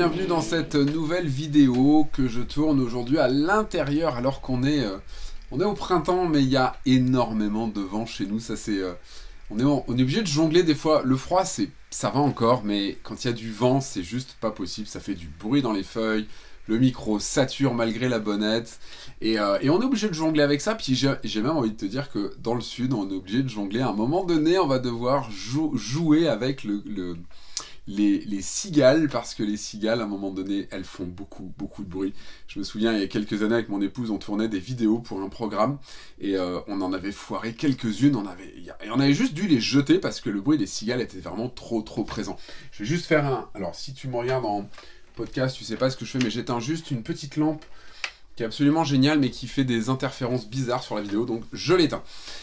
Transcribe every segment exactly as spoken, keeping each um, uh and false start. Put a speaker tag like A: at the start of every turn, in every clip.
A: bienvenue dans cette nouvelle vidéo que je tourne aujourd'hui à l'intérieur alors qu'on est, euh, on est au printemps mais il y a énormément de vent chez nous, ça c'est... Euh, on, est, on est obligé de jongler des fois, le froid c'est, ça va encore mais quand il y a du vent c'est juste pas possible, ça fait du bruit dans les feuilles, le micro sature malgré la bonnette et, euh, et on est obligé de jongler avec ça, puis j'ai même envie de te dire que dans le sud on est obligé de jongler, à un moment donné on va devoir jou jouer avec le... le Les, les cigales, parce que les cigales, à un moment donné, elles font beaucoup, beaucoup de bruit. Je me souviens, il y a quelques années, avec mon épouse, on tournait des vidéos pour un programme, et euh, on en avait foiré quelques-unes, on avait, et on avait juste dû les jeter, parce que le bruit des cigales était vraiment trop, trop présent. Je vais juste faire un... Alors, si tu me regardes en podcast, tu sais pas ce que je fais, mais j'éteins juste une petite lampe, qui est absolument géniale, mais qui fait des interférences bizarres sur la vidéo, donc je l'éteins.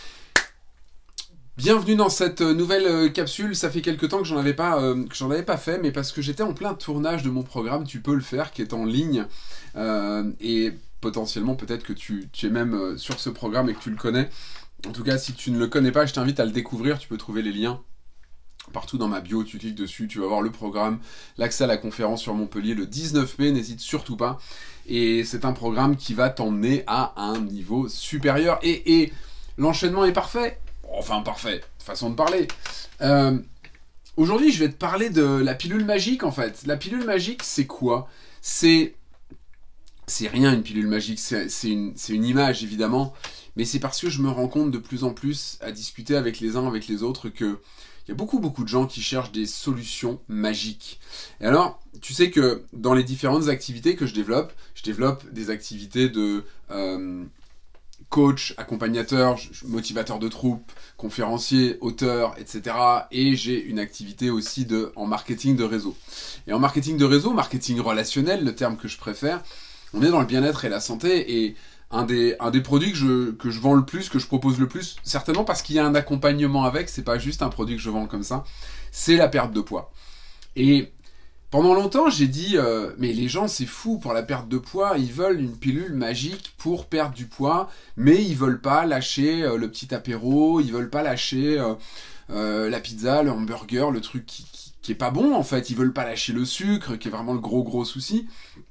A: Bienvenue dans cette nouvelle euh, capsule, ça fait quelques temps que j'en avais pas, euh, que j'en avais pas fait, mais parce que j'étais en plein tournage de mon programme, tu peux le faire, qui est en ligne, euh, et potentiellement peut-être que tu, tu es même euh, sur ce programme et que tu le connais. En tout cas, si tu ne le connais pas, je t'invite à le découvrir, tu peux trouver les liens partout dans ma bio, tu cliques dessus, tu vas voir le programme, l'accès à la conférence sur Montpellier le dix-neuf mai, n'hésite surtout pas, et c'est un programme qui va t'emmener à un niveau supérieur, et, et l'enchaînement est parfait. Enfin, parfait, façon de parler. Euh, Aujourd'hui, je vais te parler de la pilule magique, en fait. La pilule magique, c'est quoi? C'est... C'est rien, une pilule magique. C'est une, une image, évidemment. Mais c'est parce que je me rends compte de plus en plus, à discuter avec les uns, avec les autres, que il y a beaucoup, beaucoup de gens qui cherchent des solutions magiques. Et alors, tu sais que dans les différentes activités que je développe, je développe des activités de... Euh, coach, accompagnateur, motivateur de troupe, conférencier, auteur, et cetera. Et j'ai une activité aussi de, en marketing de réseau. Et en marketing de réseau, marketing relationnel, le terme que je préfère, on est dans le bien-être et la santé. Et un des, un des produits que je, que je vends le plus, que je propose le plus, certainement parce qu'il y a un accompagnement avec, c'est pas juste un produit que je vends comme ça, c'est la perte de poids. Et pendant longtemps, j'ai dit, euh, mais les gens, c'est fou, pour la perte de poids, ils veulent une pilule magique pour perdre du poids, mais ils veulent pas lâcher euh, le petit apéro, ils veulent pas lâcher euh, euh, la pizza, le hamburger, le truc qui, qui, qui est pas bon, en fait. Ils veulent pas lâcher le sucre, qui est vraiment le gros, gros souci.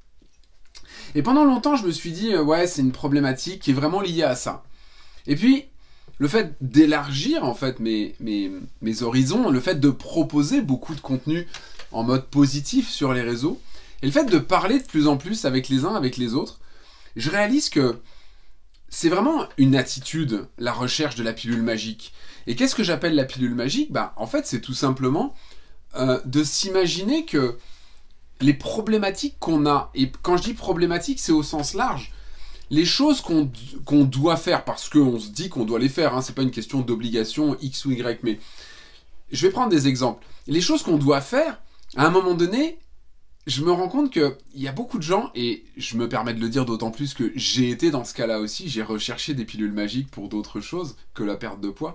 A: Et pendant longtemps, je me suis dit, euh, ouais, c'est une problématique qui est vraiment liée à ça. Et puis, le fait d'élargir, en fait, mes, mes, mes horizons, le fait de proposer beaucoup de contenu en mode positif sur les réseaux, et le fait de parler de plus en plus avec les uns, avec les autres, je réalise que c'est vraiment une attitude, la recherche de la pilule magique. Et qu'est-ce que j'appelle la pilule magique? Bah, en fait, c'est tout simplement euh, de s'imaginer que les problématiques qu'on a, et quand je dis problématiques, c'est au sens large, les choses qu'on qu'on doit faire, parce qu'on se dit qu'on doit les faire, hein, c'est pas une question d'obligation X ou Y, mais je vais prendre des exemples. Les choses qu'on doit faire, à un moment donné, je me rends compte qu'il y a beaucoup de gens, et je me permets de le dire d'autant plus que j'ai été dans ce cas-là aussi, j'ai recherché des pilules magiques pour d'autres choses que la perte de poids.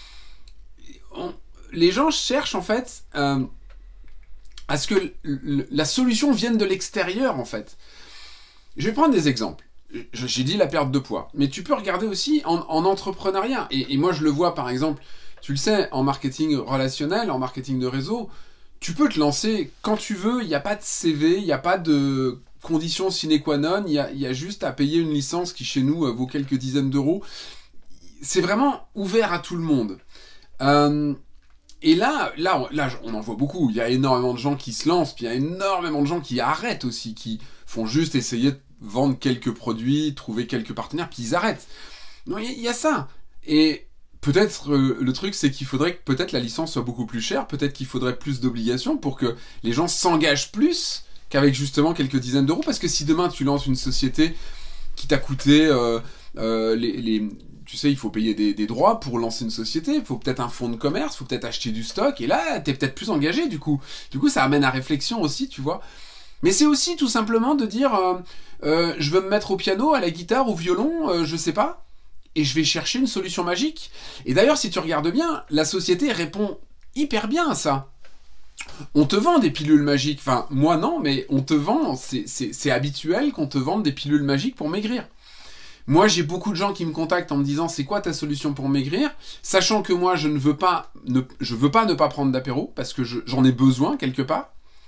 A: On, les gens cherchent en fait euh, à ce que la solution vienne de l'extérieur en fait. Je vais prendre des exemples. J'ai dit la perte de poids, mais tu peux regarder aussi en, en entrepreneuriat. Et, et moi je le vois par exemple, tu le sais, en marketing relationnel, en marketing de réseau, tu peux te lancer quand tu veux, il n'y a pas de C V, il n'y a pas de conditions sine qua non, il y a, y a juste à payer une licence qui chez nous euh, vaut quelques dizaines d'euros. C'est vraiment ouvert à tout le monde. Euh, et là, là, là, on en voit beaucoup, il y a énormément de gens qui se lancent, puis il y a énormément de gens qui arrêtent aussi, qui font juste essayer de vendre quelques produits, trouver quelques partenaires, puis ils arrêtent. Non, il y, y a ça. Et peut-être euh, le truc, c'est qu'il faudrait que peut-être la licence soit beaucoup plus chère, peut-être qu'il faudrait plus d'obligations pour que les gens s'engagent plus qu'avec justement quelques dizaines d'euros, parce que si demain tu lances une société qui t'a coûté, euh, euh, les, les, tu sais, il faut payer des, des droits pour lancer une société, il faut peut-être un fonds de commerce, il faut peut-être acheter du stock, et là, t'es peut-être plus engagé du coup. Du coup, ça amène à réflexion aussi, tu vois. Mais c'est aussi tout simplement de dire, euh, euh, je veux me mettre au piano, à la guitare, au violon, euh, je sais pas, et je vais chercher une solution magique. Et d'ailleurs, si tu regardes bien, la société répond hyper bien à ça. On te vend des pilules magiques. Enfin, moi non, mais on te vend, c'est habituel qu'on te vende des pilules magiques pour maigrir. Moi, j'ai beaucoup de gens qui me contactent en me disant « C'est quoi ta solution pour maigrir ?» Sachant que moi, je ne veux pas ne, je veux pas ne pas prendre d'apéro, parce que j'en ai besoin quelque part.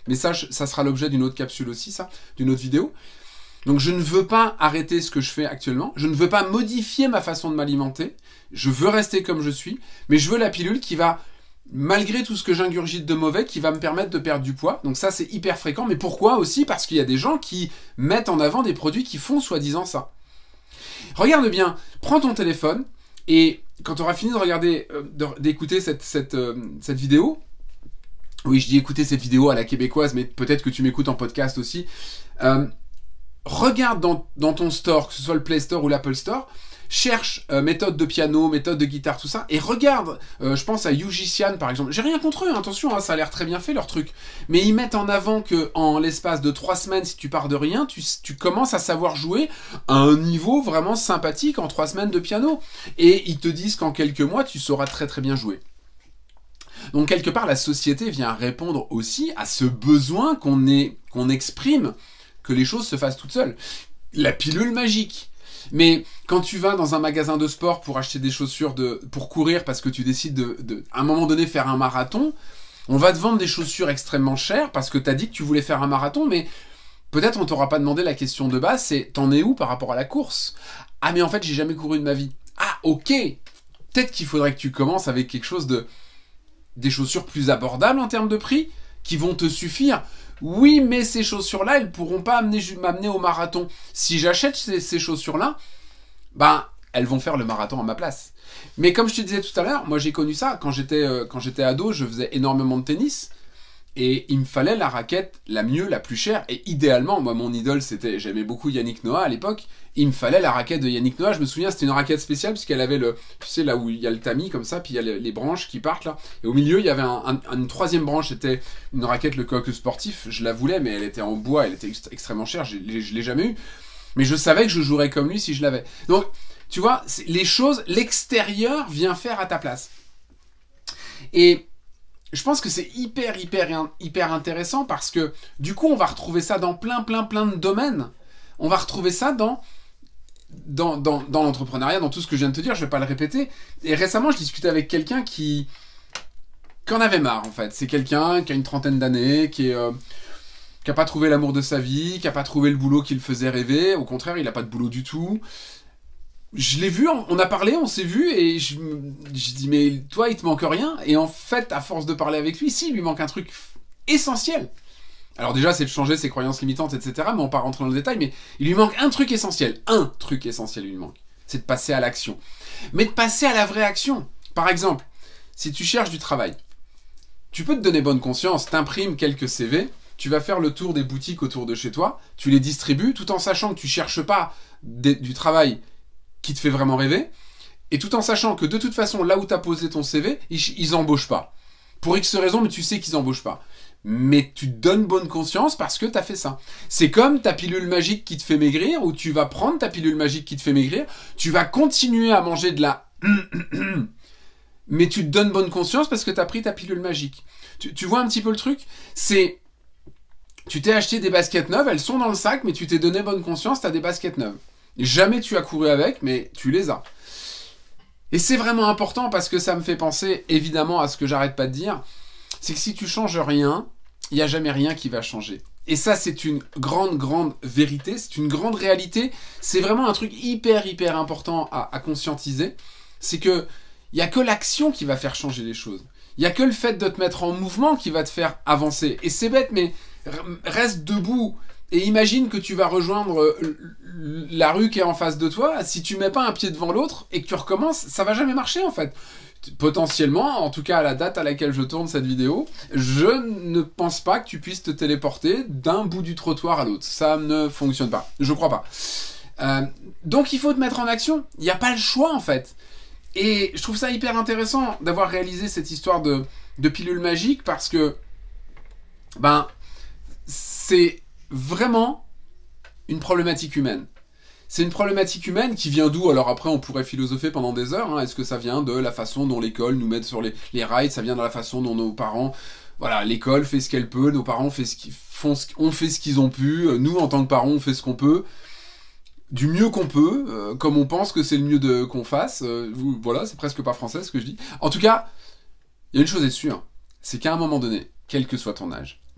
A: Mais ça, ça sera l'objet d'une autre capsule aussi, ça, d'une autre vidéo. Donc je ne veux pas arrêter ce que je fais actuellement, je ne veux pas modifier ma façon de m'alimenter, je veux rester comme je suis, mais je veux la pilule qui va, malgré tout ce que j'ingurgite de mauvais, qui va me permettre de perdre du poids. Donc ça, c'est hyper fréquent. Mais pourquoi aussi? Parce qu'il y a des gens qui mettent en avant des produits qui font soi-disant ça. Regarde bien, prends ton téléphone et quand tu auras fini de regarder, euh, d'écouter cette, cette, euh, cette vidéo, oui, je dis écouter cette vidéo à la québécoise, mais peut-être que tu m'écoutes en podcast aussi, euh, regarde dans, dans ton store, que ce soit le Play Store ou l'Apple Store, cherche euh, méthode de piano, méthode de guitare, tout ça, et regarde, euh, je pense à Yugician par exemple, j'ai rien contre eux, hein, attention, hein, ça a l'air très bien fait leur truc, mais ils mettent en avant que en l'espace de trois semaines, si tu pars de rien, tu, tu commences à savoir jouer à un niveau vraiment sympathique en trois semaines de piano, et ils te disent qu'en quelques mois, tu sauras très très bien jouer. Donc quelque part, la société vient répondre aussi à ce besoin qu'on est, qu'on exprime, que les choses se fassent toutes seules. La pilule magique. Mais quand tu vas dans un magasin de sport pour acheter des chaussures de, pour courir parce que tu décides de, de, à un moment donné, faire un marathon, on va te vendre des chaussures extrêmement chères parce que tu as dit que tu voulais faire un marathon, mais peut-être on t'aura pas demandé la question de base, c'est t'en es où par rapport à la course? Ah mais en fait, j'ai jamais couru de ma vie. Ah ok, peut-être qu'il faudrait que tu commences avec quelque chose de... des chaussures plus abordables en termes de prix, qui vont te suffire. Oui, mais ces chaussures-là, elles pourront pas m'amener au marathon. Si j'achète ces, ces chaussures-là, ben, elles vont faire le marathon à ma place. Mais comme je te disais tout à l'heure, moi j'ai connu ça. Quand j'étais euh, quand j'étais ado, je faisais énormément de tennis. Et il me fallait la raquette la mieux, la plus chère. Et idéalement, moi mon idole, c'était, j'aimais beaucoup Yannick Noah à l'époque. Il me fallait la raquette de Yannick Noah. Je me souviens, c'était une raquette spéciale puisqu'elle avait le, tu sais, là où il y a le tamis comme ça, puis il y a les, les branches qui partent là. Et au milieu, il y avait un, un, une troisième branche, c'était une raquette le coq sportif. Je la voulais, mais elle était en bois, elle était extrêmement chère. Je, je l'ai jamais eu. Mais je savais que je jouerais comme lui si je l'avais. Donc, tu vois, les choses, l'extérieur vient faire à ta place. Et je pense que c'est hyper, hyper, hyper intéressant parce que du coup, on va retrouver ça dans plein, plein, plein de domaines. On va retrouver ça dans, dans, dans, dans l'entrepreneuriat, dans tout ce que je viens de te dire, je ne vais pas le répéter. Et récemment, je discutais avec quelqu'un qui, qui en avait marre, en fait. C'est quelqu'un qui a une trentaine d'années, qui est... Euh, qui n'a pas trouvé l'amour de sa vie, qui n'a pas trouvé le boulot qui le faisait rêver. Au contraire, il n'a pas de boulot du tout. Je l'ai vu, on a parlé, on s'est vu, et je, je dis, mais toi, il te manque rien. Et en fait, à force de parler avec lui, si, il lui manque un truc essentiel. Alors déjà, c'est de changer ses croyances limitantes, et cetera. Mais on va pas rentrer dans le détail, mais il lui manque un truc essentiel. Un truc essentiel, il lui manque. C'est de passer à l'action. Mais de passer à la vraie action. Par exemple, si tu cherches du travail, tu peux te donner bonne conscience, t'imprimes quelques C V, tu vas faire le tour des boutiques autour de chez toi, tu les distribues, tout en sachant que tu cherches pas des, du travail qui te fait vraiment rêver, et tout en sachant que de toute façon, là où tu as posé ton C V, ils, ils embauchent pas. Pour X raisons, mais tu sais qu'ils embauchent pas. Mais tu te donnes bonne conscience parce que tu as fait ça. C'est comme ta pilule magique qui te fait maigrir, où tu vas prendre ta pilule magique qui te fait maigrir, tu vas continuer à manger de la... mais tu te donnes bonne conscience parce que tu as pris ta pilule magique. Tu, tu vois un petit peu le truc? C'est... Tu t'es acheté des baskets neuves, elles sont dans le sac, mais tu t'es donné bonne conscience, tu as des baskets neuves. Jamais tu as couru avec, mais tu les as. Et c'est vraiment important parce que ça me fait penser, évidemment, à ce que j'arrête pas de dire, c'est que si tu changes rien, il n'y a jamais rien qui va changer. Et ça, c'est une grande, grande vérité, c'est une grande réalité, c'est vraiment un truc hyper, hyper important à, à conscientiser, c'est que il n'y a que l'action qui va faire changer les choses. Il n'y a que le fait de te mettre en mouvement qui va te faire avancer. Et c'est bête, mais reste debout et imagine que tu vas rejoindre la rue qui est en face de toi. Si tu mets pas un pied devant l'autre et que tu recommences, ça va jamais marcher en fait. Potentiellement, en tout cas à la date à laquelle je tourne cette vidéo, je ne pense pas que tu puisses te téléporter d'un bout du trottoir à l'autre. Ça ne fonctionne pas. Je crois pas. Euh, donc il faut te mettre en action. Il n'y a pas le choix en fait. Et je trouve ça hyper intéressant d'avoir réalisé cette histoire de, de pilule magique parce que ben, c'est vraiment une problématique humaine. C'est une problématique humaine qui vient d'où? Alors après, on pourrait philosopher pendant des heures. Hein. Est-ce que ça vient de la façon dont l'école nous met sur les, les rails? Ça vient de la façon dont nos parents... Voilà, l'école fait ce qu'elle peut, nos parents fait ce qu'ils font, ce, ont fait ce qu'ils ont pu. Nous, en tant que parents, on fait ce qu'on peut. Du mieux qu'on peut, euh, comme on pense que c'est le mieux de, qu'on fasse. Euh, vous, voilà, c'est presque pas français ce que je dis. En tout cas, il y a une chose est sûre, c'est qu'à un moment donné, quel que soit ton âge,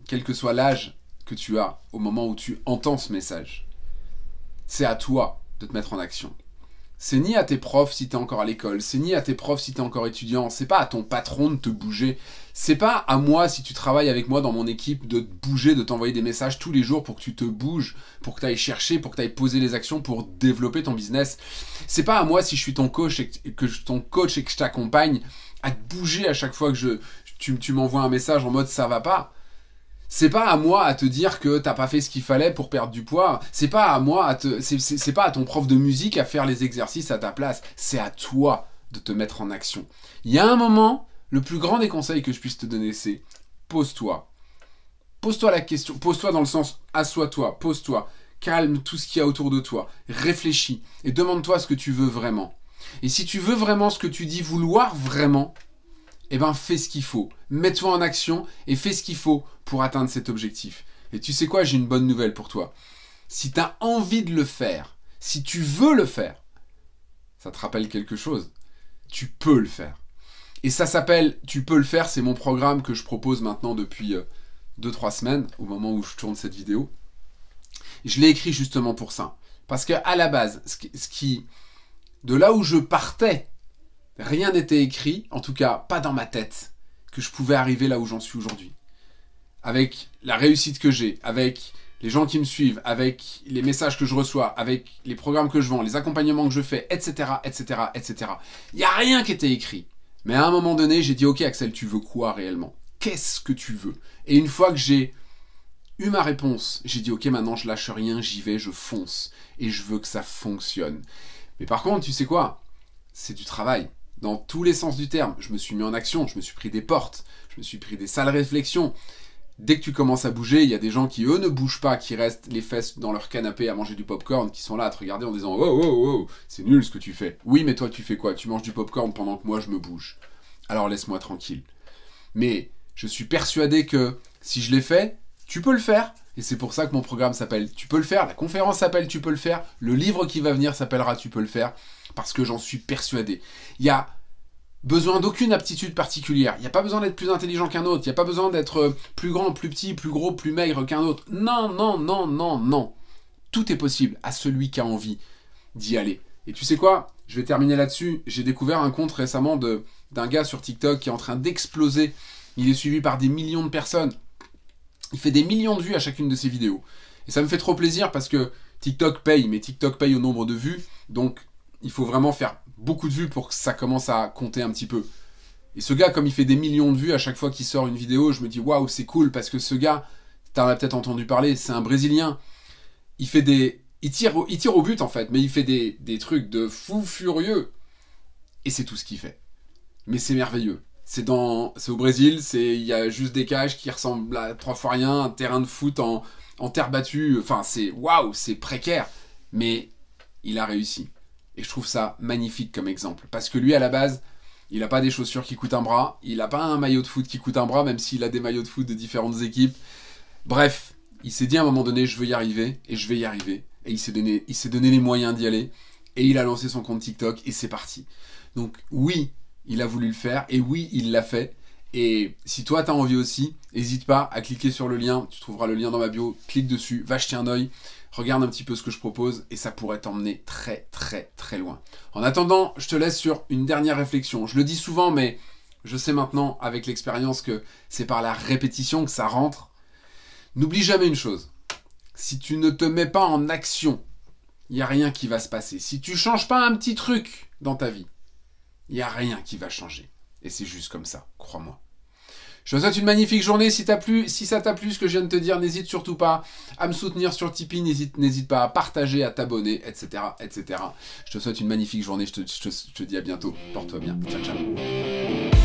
A: quel que soit l'âge que tu as au moment où tu entends ce message, c'est à toi de te mettre en action. C'est ni à tes profs si tu es encore à l'école, c'est ni à tes profs si tu es encore étudiant, c'est pas à ton patron de te bouger, c'est pas à moi si tu travailles avec moi dans mon équipe de te bouger, de t'envoyer des messages tous les jours pour que tu te bouges, pour que tu ailles chercher, pour que tu ailles poser les actions pour développer ton business. C'est pas à moi si je suis ton coach et que je, ton coach et que je t'accompagne à te bouger à chaque fois que je, tu, tu m'envoies un message en mode ça va pas. C'est pas à moi à te dire que t'as pas fait ce qu'il fallait pour perdre du poids. C'est pas à moi à te, c'est, c'est, c'est pas à ton prof de musique à faire les exercices à ta place. C'est à toi de te mettre en action. Il y a un moment, le plus grand des conseils que je puisse te donner, c'est pose-toi. Pose-toi la question. Pose-toi dans le sens assois-toi, pose-toi, calme tout ce qu'il y a autour de toi, réfléchis et demande-toi ce que tu veux vraiment. Et si tu veux vraiment ce que tu dis vouloir vraiment, eh ben fais ce qu'il faut, mets-toi en action et fais ce qu'il faut pour atteindre cet objectif. Et tu sais quoi, j'ai une bonne nouvelle pour toi. Si tu as envie de le faire, si tu veux le faire, ça te rappelle quelque chose, tu peux le faire. Et ça s'appelle « Tu peux le faire », c'est mon programme que je propose maintenant depuis deux trois semaines, au moment où je tourne cette vidéo. Je l'ai écrit justement pour ça. Parce qu'à la base, ce qui, ce qui, de là où je partais, rien n'était écrit, en tout cas pas dans ma tête, que je pouvais arriver là où j'en suis aujourd'hui. Avec la réussite que j'ai, avec les gens qui me suivent, avec les messages que je reçois, avec les programmes que je vends, les accompagnements que je fais, et cetera, et cetera, et cetera. Il n'y a rien qui était écrit. Mais à un moment donné, j'ai dit « Ok Axel, tu veux quoi réellement? Qu'est-ce que tu veux ?» Et une fois que j'ai eu ma réponse, j'ai dit « Ok, maintenant je lâche rien, j'y vais, je fonce. Et je veux que ça fonctionne. » Mais par contre, tu sais quoi? C'est du travail. Dans tous les sens du terme. Je me suis mis en action, je me suis pris des portes, je me suis pris des sales réflexions. Dès que tu commences à bouger, il y a des gens qui, eux, ne bougent pas, qui restent les fesses dans leur canapé à manger du popcorn, qui sont là à te regarder en disant « Oh, oh, oh, c'est nul ce que tu fais. » Oui, mais toi, tu fais quoi? Tu manges du popcorn pendant que moi, je me bouge. Alors laisse-moi tranquille. Mais je suis persuadé que si je l'ai fait, tu peux le faire. Et c'est pour ça que mon programme s'appelle « Tu peux le faire ». La conférence s'appelle « Tu peux le faire ». Le livre qui va venir s'appellera « Tu peux le faire ». Parce que j'en suis persuadé. Il y a besoin d'aucune aptitude particulière. Il n'y a pas besoin d'être plus intelligent qu'un autre. Il n'y a pas besoin d'être plus grand, plus petit, plus gros, plus maigre qu'un autre. Non, non, non, non, non. Tout est possible à celui qui a envie d'y aller. Et tu sais quoi? Je vais terminer là-dessus. J'ai découvert un compte récemment de, d'un gars sur TikTok qui est en train d'exploser. Il est suivi par des millions de personnes. Il fait des millions de vues à chacune de ses vidéos. Et ça me fait trop plaisir parce que TikTok paye, mais TikTok paye au nombre de vues. Donc, il faut vraiment faire beaucoup de vues pour que ça commence à compter un petit peu. Et ce gars, comme il fait des millions de vues à chaque fois qu'il sort une vidéo, je me dis waouh, c'est cool parce que ce gars, t'en as peut-être entendu parler, c'est un Brésilien. Il fait des, il tire, au... il tire au but en fait, mais il fait des, des trucs de fou furieux. Et c'est tout ce qu'il fait. Mais c'est merveilleux. C'est dans, c'est au Brésil, c'est, il y a juste des cages qui ressemblent à trois fois rien, un terrain de foot en, en terre battue. Enfin, c'est waouh, c'est précaire, mais il a réussi. Et je trouve ça magnifique comme exemple. Parce que lui, à la base, il n'a pas des chaussures qui coûtent un bras. Il n'a pas un maillot de foot qui coûte un bras, même s'il a des maillots de foot de différentes équipes. Bref, il s'est dit à un moment donné, je veux y arriver, et je vais y arriver. Et il s'est donné, il s'est donné les moyens d'y aller. Et il a lancé son compte TikTok, et c'est parti. Donc oui, il a voulu le faire, et oui, il l'a fait. Et si toi, tu as envie aussi, n'hésite pas à cliquer sur le lien. Tu trouveras le lien dans ma bio. Clique dessus, va jeter un œil. Regarde un petit peu ce que je propose et ça pourrait t'emmener très très très loin. En attendant, je te laisse sur une dernière réflexion. Je le dis souvent, mais je sais maintenant avec l'expérience que c'est par la répétition que ça rentre. N'oublie jamais une chose. Si tu ne te mets pas en action, il n'y a rien qui va se passer. Si tu ne changes pas un petit truc dans ta vie, il n'y a rien qui va changer. Et c'est juste comme ça, crois-moi. Je te souhaite une magnifique journée. Si, t'as plu, si ça t'a plu ce que je viens de te dire, n'hésite surtout pas à me soutenir sur Tipeee, n'hésite, n'hésite pas à partager, à t'abonner, et cetera, et cetera. Je te souhaite une magnifique journée. Je te, je te, je te dis à bientôt. Porte-toi bien. Ciao, ciao.